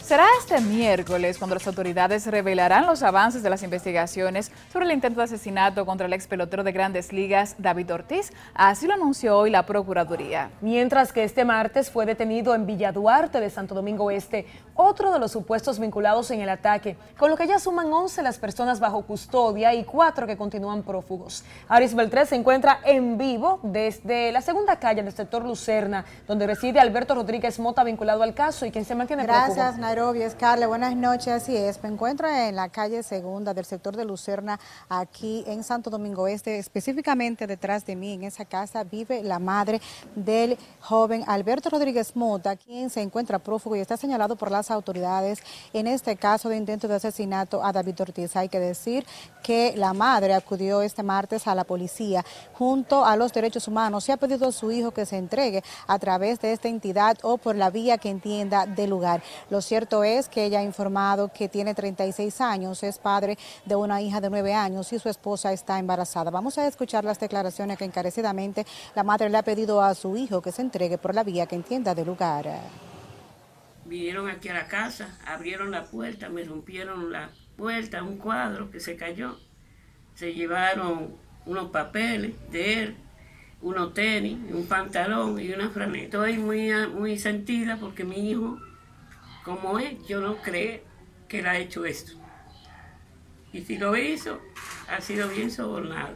Será este miércoles cuando las autoridades revelarán los avances de las investigaciones sobre el intento de asesinato contra el ex pelotero de Grandes Ligas, David Ortiz. Así lo anunció hoy la Procuraduría. Mientras que este martes fue detenido en Villa Duarte de Santo Domingo Este, otro de los supuestos vinculados en el ataque, con lo que ya suman 11 las personas bajo custodia y 4 que continúan prófugos. Aris Beltré se encuentra en vivo desde la segunda calle del sector Lucerna, donde reside Alberto Rodríguez Mota, vinculado al caso y quien se mantiene prófugo. Gracias, Nairobi. Scarlett, buenas noches. Así es, me encuentro en la calle segunda del sector de Lucerna, aquí en Santo Domingo Este. Específicamente detrás de mí, en esa casa, vive la madre del joven Alberto Rodríguez Mota, quien se encuentra prófugo y está señalado por las autoridades en este caso de intento de asesinato a David Ortiz. Hay que decir que la madre acudió este martes a la policía junto a los derechos humanos y ha pedido a su hijo que se entregue a través de esta entidad o por la vía que entienda del lugar. Lo cierto es que ella ha informado que tiene 36 años, es padre de una hija de 9 años y su esposa está embarazada. Vamos a escuchar las declaraciones que encarecidamente la madre le ha pedido a su hijo que se entregue por la vía que entienda del lugar. Vinieron aquí a la casa, abrieron la puerta, me rompieron la puerta, un cuadro que se cayó. Se llevaron unos papeles de él, unos tenis, un pantalón y una franela. Estoy muy sentida porque mi hijo, como es, yo no creo que él ha hecho esto. Y si lo hizo, ha sido bien sobornado.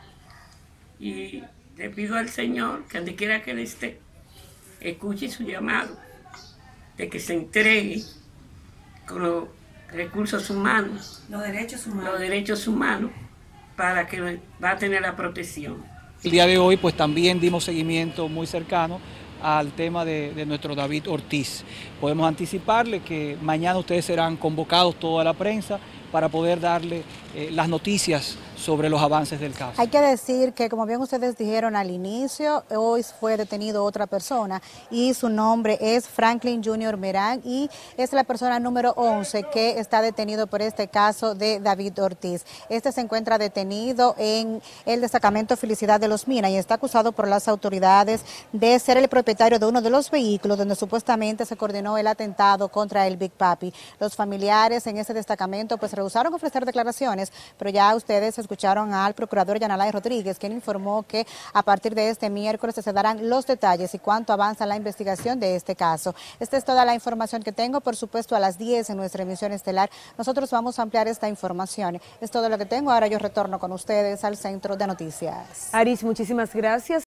Y le pido al Señor que donde quiera que él esté, escuche su llamado, de que se entregue con los recursos humanos, los derechos humanos, para que va a tener la protección. El día de hoy pues también dimos seguimiento muy cercano al tema de nuestro David Ortiz. Podemos anticiparle que mañana ustedes serán convocados toda la prensa para poder darle las noticias sobre los avances del caso. Hay que decir que, como bien ustedes dijeron al inicio, hoy fue detenido otra persona y su nombre es Franklin Jr. Merán y es la persona número 11 que está detenido por este caso de David Ortiz. Este se encuentra detenido en el destacamento Felicidad de Los Minas y está acusado por las autoridades de ser el propietario de uno de los vehículos donde supuestamente se coordinó el atentado contra el Big Papi. Los familiares en ese destacamento pues rehusaron ofrecer declaraciones, pero ya ustedes escucharon al procurador Yanalay Rodríguez, quien informó que a partir de este miércoles se darán los detalles y cuánto avanza la investigación de este caso. Esta es toda la información que tengo. Por supuesto, a las 10 en nuestra emisión estelar nosotros vamos a ampliar esta información. Es todo lo que tengo. Ahora yo retorno con ustedes al Centro de Noticias. Aris, muchísimas gracias.